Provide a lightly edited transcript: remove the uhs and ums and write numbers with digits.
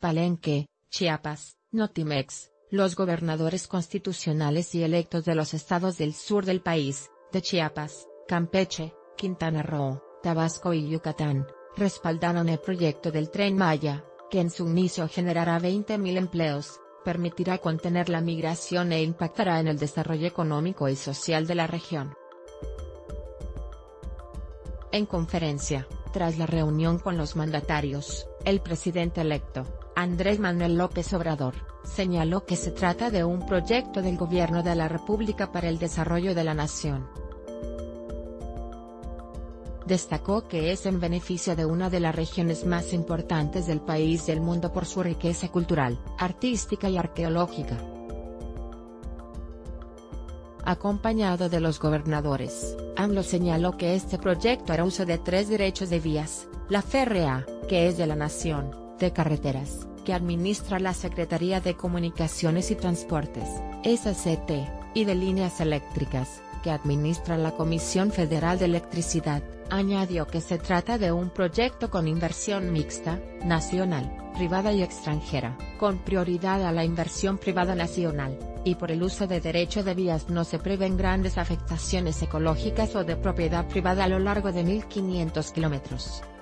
Palenque, Chiapas, Notimex, los gobernadores constitucionales y electos de los estados del sur del país, de Chiapas, Campeche, Quintana Roo, Tabasco y Yucatán, respaldaron el proyecto del Tren Maya, que en su inicio generará 20.000 empleos, permitirá contener la migración e impactará en el desarrollo económico y social de la región. En conferencia, tras la reunión con los mandatarios, el presidente electo, Andrés Manuel López Obrador, señaló que se trata de un proyecto del Gobierno de la República para el desarrollo de la nación. Destacó que es en beneficio de una de las regiones más importantes del país y del mundo por su riqueza cultural, artística y arqueológica. Acompañado de los gobernadores, AMLO señaló que este proyecto hará uso de 3 derechos de vías: la férrea, que es de la Nación, de carreteras, que administra la Secretaría de Comunicaciones y Transportes, SCT, y de líneas eléctricas, que administra la Comisión Federal de Electricidad. Añadió que se trata de un proyecto con inversión mixta, nacional, privada y extranjera, con prioridad a la inversión privada nacional, y por el uso de derecho de vías no se prevén grandes afectaciones ecológicas o de propiedad privada a lo largo de 1.500 kilómetros.